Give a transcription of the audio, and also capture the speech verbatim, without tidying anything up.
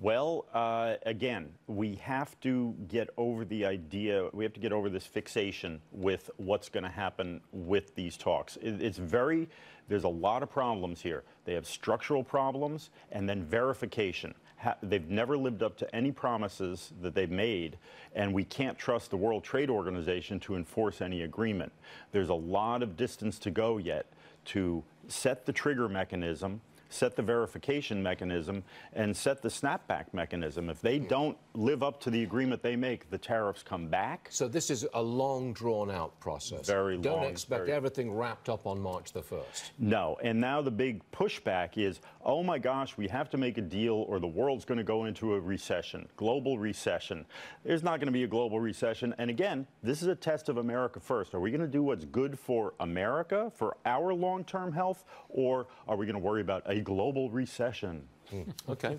Well, uh, again, we have to get over the idea, we have to get over this fixation with what's going to happen with these talks. It, it's very, there's a lot of problems here. They have structural problems and then verification. Ha they've never lived up to any promises that they've made, and we can't trust the World Trade Organization to enforce any agreement. There's a lot of distance to go yet to set the trigger mechanism, set the verification mechanism, and set the snapback mechanism. If they don't live up to the agreement they make, the tariffs come back. So this is a long, drawn-out process. Very long. Don't expect very... everything wrapped up on March the first. No, and now the big pushback is, oh my gosh, we have to make a deal or the world's going to go into a recession, global recession. There's not going to be a global recession. And again, this is a test of America first. Are we going to do what's good for America, for our long-term health, or are we going to worry about a global recession? Mm. Okay.